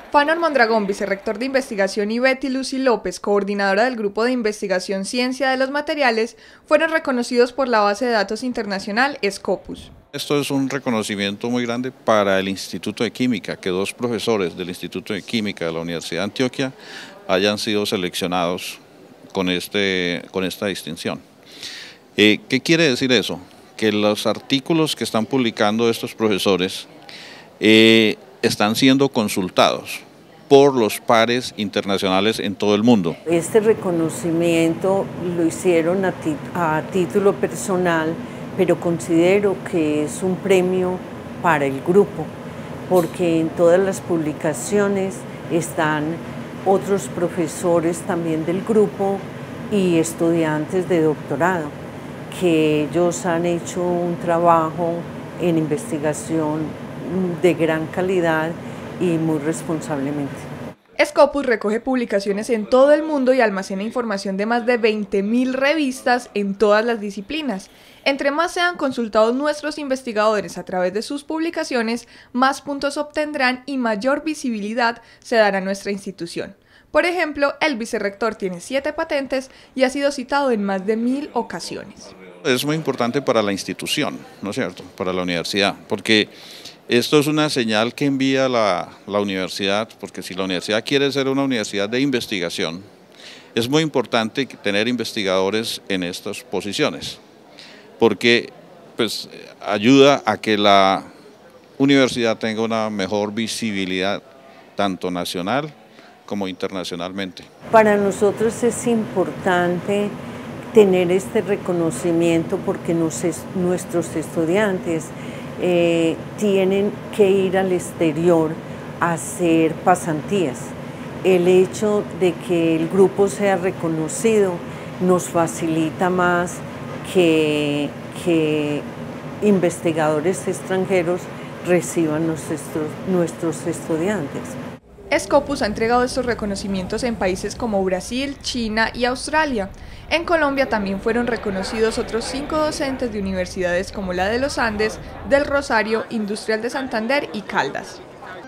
Fanor Mondragón, vicerrector de investigación, y Betty Lucy López, coordinadora del Grupo de Investigación Ciencia de los Materiales, fueron reconocidos por la base de datos internacional Scopus. Esto es un reconocimiento muy grande para el Instituto de Química, que dos profesores del Instituto de Química de la Universidad de Antioquia hayan sido seleccionados con esta distinción. ¿Qué quiere decir eso? Que los artículos que están publicando estos profesores están siendo consultados por los pares internacionales en todo el mundo. Este reconocimiento lo hicieron a título personal, pero considero que es un premio para el grupo, porque en todas las publicaciones están otros profesores también del grupo y estudiantes de doctorado, que ellos han hecho un trabajo en investigación de gran calidad y muy responsablemente. Scopus recoge publicaciones en todo el mundo y almacena información de más de 20.000 revistas en todas las disciplinas. Entre más sean consultados nuestros investigadores a través de sus publicaciones, más puntos obtendrán y mayor visibilidad se dará a nuestra institución. Por ejemplo, el vicerrector tiene 7 patentes y ha sido citado en más de 1000 ocasiones. Es muy importante para la institución, ¿no es cierto?, para la universidad, porque esto es una señal que envía la universidad, porque si la universidad quiere ser una universidad de investigación, es muy importante tener investigadores en estas posiciones, porque pues, ayuda a que la universidad tenga una mejor visibilidad, tanto nacional como internacionalmente. Para nosotros es importante tener este reconocimiento porque nuestros estudiantes tienen que ir al exterior a hacer pasantías. El hecho de que el grupo sea reconocido nos facilita más que investigadores extranjeros reciban nuestros estudiantes. Scopus ha entregado estos reconocimientos en países como Brasil, China y Australia. En Colombia también fueron reconocidos otros 5 docentes de universidades como la de los Andes, del Rosario, Industrial de Santander y Caldas.